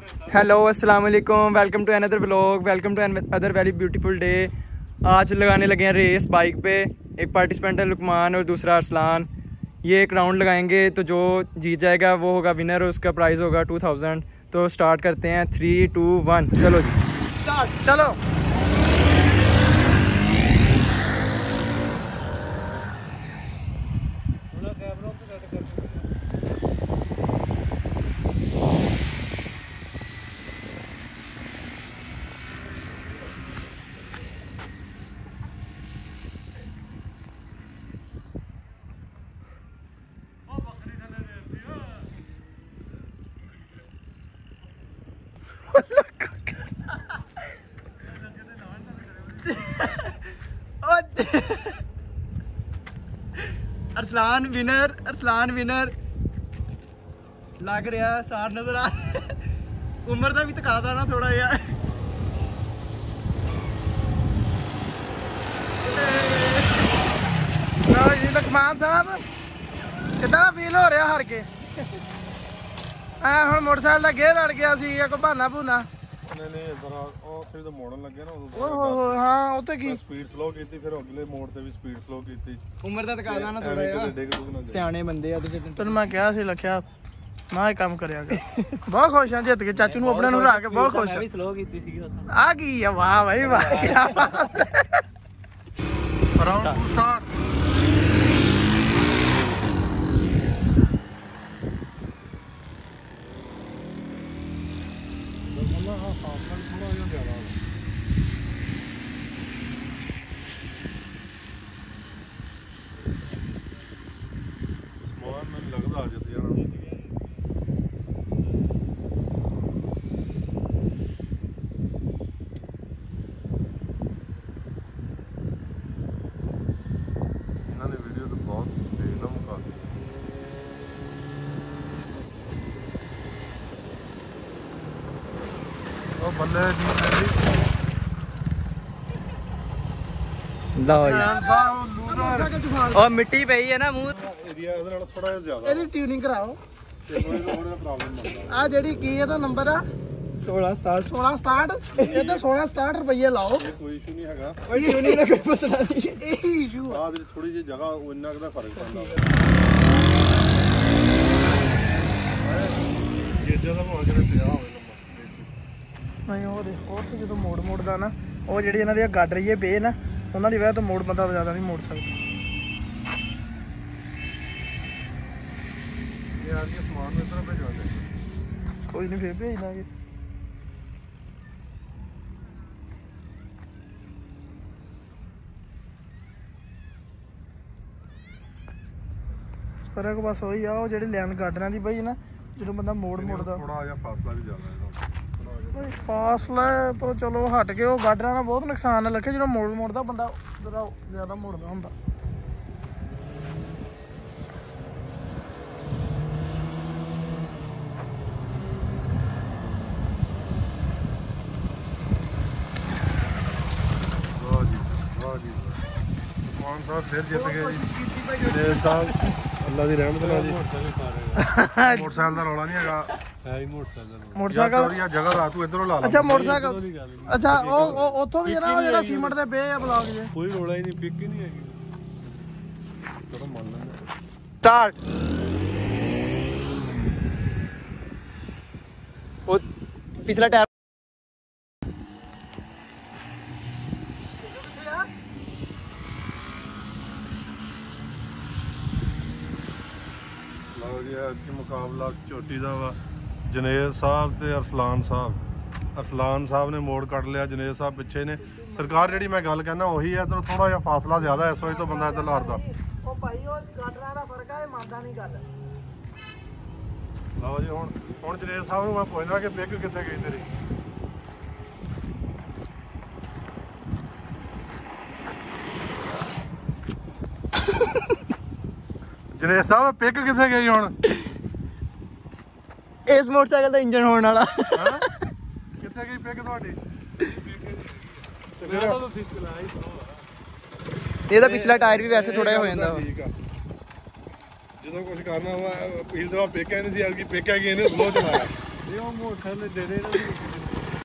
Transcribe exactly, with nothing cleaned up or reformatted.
Hello अस्सलाम वालेकुम, welcome to another vlog, welcome to other very beautiful day. आज लगाने लगे हैं रेस बाइक पे। एक पार्टिसिपेंट है लुकमान और दूसरा अरसलान। ये एक राउंड लगाएंगे तो जो जीत जाएगा वो होगा विनर और उसका प्राइस होगा टू थाउजेंड। तो स्टार्ट करते हैं, थ्री टू वन चलो जी स्टार्ट। चलो अरसलान विनर, अरसलान विनर लग रहा है, सार नजर आ उम्र का भी तकाजा ना थोड़ा यार। लुकमान साहब कितना फील हो रहा हार के? हम मोटरसाइकिल का गेयर अड़ गया सी, कोई बहाना बहूना नहीं नहीं इधर ਉਹ ਫਿਰ ਤਾਂ ਮੋੜਨ ਲੱਗੇ ਨਾ ਓਏ ਹੋਏ ਹੋਏ ਹਾਂ ਉਹ ਤੇ ਕੀ ਸਪੀਡ ਸਲੋ ਕੀਤੀ, ਫਿਰ ਅਗਲੇ ਮੋੜ ਤੇ ਵੀ ਸਪੀਡ ਸਲੋ ਕੀਤੀ। ਉਮਰ ਦਾ ਤਕਾਜ਼ਾ ਨਾ ਥੋੜਾ ਜਿਹਾ, ਸਿਆਣੇ ਬੰਦੇ ਆ ਤੇ ਤੈਨੂੰ ਮੈਂ ਕਿਹਾ ਸੀ ਲਖਿਆ ਮੈਂ ਇਹ ਕੰਮ ਕਰਿਆ ਕਰ। ਬਹੁਤ ਖੁਸ਼ ਹਾਂ ਜਿੱਤ ਕੇ, ਚਾਚੂ ਨੂੰ ਆਪਣੇ ਨੂੰ ਹਰਾ ਕੇ ਬਹੁਤ ਖੁਸ਼ ਹਾਂ। ਮੈਂ ਵੀ ਸਲੋ ਕੀਤੀ ਸੀ ਆ ਕੀ ਆ, ਵਾਹ ਭਾਈ ਵਾਹ ਕੀ ਬਾਤ ਹੈ। Round start. ਬੱਲੇ ਜੀ ਲਓ ਯਾਰ ਉਹ ਮਿੱਟੀ ਪਈ ਹੈ ਨਾ ਮੂੰਹ ਏਰੀਆ ਇਹਦੇ ਨਾਲ ਥੋੜਾ ਜਿਹਾ ਜ਼ਿਆਦਾ। ਇਹਦੀ ਟਿਊਨਿੰਗ ਕਰਾਓ। ਥੋੜਾ ਜਿਹਾ ਪ੍ਰੋਬਲਮ ਲੱਗਦਾ। ਆ ਜਿਹੜੀ ਕੀ ਇਹਦਾ ਨੰਬਰ ਆ ਸੋਲਾਂ ਸਤਾਹਠ ਸੋਲਾਂ ਸਤਾਹਠ ਇਹ ਤਾਂ ਸੋਲਾਂ ਸਤਾਹਠ ਰੁਪਏ ਲਾਓ। ਇਹ ਕੋਈ ਇਸ਼ੂ ਨਹੀਂ ਹੈਗਾ, ਕੋਈ ਟਿਊਨਿੰਗ ਦਾ ਕੋਈ ਮਸਲਾ ਨਹੀਂ, ਇਹ ਇਸ਼ੂ ਆ ਜਿਹੜੀ ਥੋੜੀ ਜਿਹੀ ਜਗ੍ਹਾ ਉਹ ਇੰਨਾ ਕੁ ਦਾ ਫਰਕ ਪੈਂਦਾ। ਗੇਜਾਂ ਦਾ ਭਾਵੇਂ ਕਿਤੇ ਪਿਆ ਹੋਵੇ ਨਹੀਂ ਉਹ ਦੇਖੋ ਉੱਥੇ ਜਦੋਂ ਮੋੜ ਮੋੜਦਾ ਨਾ, ਉਹ ਜਿਹੜੀ ਇਹਨਾਂ ਦੀਆਂ ਗੱਡ ਰਹੀਏ ਪਏ ਨਾ, ਉਹਨਾਂ ਦੀ ਵਜ੍ਹਾ ਤੋਂ ਮੋੜ ਬੰਦਾ ਜ਼ਿਆਦਾ ਨਹੀਂ ਮੋੜ ਸਕਦਾ। ਇਹ ਆ ਕੇ ਸਮਾਨ ਨੂੰ ਇੱਧਰ ਭੇਜਵਾ ਦੇ। ਕੋਈ ਨਹੀਂ ਫੇਰ ਭੇਜ ਦਾਂਗੇ। ਫਰਕ ਬਸ ਉਹੀ ਆ, ਉਹ ਜਿਹੜੀ ਲਾਈਨ ਗਾਰਡਨਾਂ ਦੀ ਬਈ ਨਾ, ਜਦੋਂ ਬੰਦਾ ਮੋੜ ਮੋੜਦਾ ਥੋੜਾ ਜਿਹਾ ਫਾਸਲਾ ਵੀ ਜ਼ਿਆਦਾ ਇਹਦਾ। ਫਾਸਲਾ ਤੋਂ ਚਲੋ ਹਟ ਕੇ ਉਹ ਗਾਡਰਾਂ ਨਾਲ ਬਹੁਤ ਨੁਕਸਾਨ ਲੱਗੇ, ਜਦੋਂ ਮੋੜ ਮੋੜਦਾ ਬੰਦਾ ਜ਼ਰਾ ਜ਼ਿਆਦਾ ਮੋੜਦਾ ਹੁੰਦਾ। ਵਾਹ ਜੀ ਵਾਹ ਜੀ, ਕੌਣ ਸਾਹਿਬ ਫਿਰ ਜਿੱਤ ਗਏ ਜੀ। ਜੀ ਸਾਹਿਬ ਅੱਲਾ ਦੀ ਰਹਿਮਤ ਨਾਲ ਜੀ। ਮੋਟਰਸਾਈਕਲ ਦਾ ਰੌਲਾ ਨਹੀਂ ਹੈਗਾ, ਹੈ ਹੀ ਮੋਟਰਸਾਈਕਲ। ਮੋਟਰਸਾਈਕਲ ਜਗ੍ਹਾ ਰਾ ਤੂੰ ਇਧਰੋਂ ਲਾ ਲਾ। ਅੱਛਾ ਮੋਟਰਸਾਈਕਲ, ਅੱਛਾ ਉਹ ਉੱਥੋਂ ਵੀ ਨਾ ਜਿਹੜਾ ਸੀਮੈਂਟ ਦੇ ਪਏ ਆ ਬਲੌਕ ਜੇ, ਕੋਈ ਰੌਲਾ ਹੀ ਨਹੀਂ, ਪਿਕ ਹੀ ਨਹੀਂ ਹੈਗੀ। ਚਲੋ ਮੰਨ ਲੈਂਦੇ। ਸਟਾਰਟ। ਉਹ ਪਿਛਲਾ ਟਾਇਰ इसकी मुकाबला चोटी का वा जनेज साहब ते अरसलान साहब। अरसलान साहब ने मोड़ कट लिया, जनेज साहब पिछे ने। सरकार जी मैं गल कहना वही है, तो थोड़ा जिहा फासला ज़्यादा है, इस वजह तो बंदा इधर हारदा। लो जी हुण हुण जनेज साहब नूं मैं पुछदा कि पिक कित्थे गई तेरी? जनेज साहब पिक कित्थे गई हुण? इस मोटरसाइकिल का इंजन होने वाला कित्थे गई पिक तुहाडी? ਇਹਦਾ ਪਿਛਲਾ ਟਾਇਰ ਵੀ ਵੈਸੇ ਥੋੜਾ ਜਿਹਾ ਹੋ ਜਾਂਦਾ ਠੀਕ ਆ। ਜਦੋਂ ਕੁਝ ਕਰਨਾ ਵਾ ਪੀਲ ਦਾ ਪੇਕਾ ਨਹੀਂ ਸੀ, ਯਾਰ ਕੀ ਪੇਕਾ ਕੀ ਇਹਨੇ ਸਲੋ ਚਲਾਇਆ। ਇਹ ਉਹ ਮੋਟਰਸਾਈਕਲ ਦੇ ਦੇ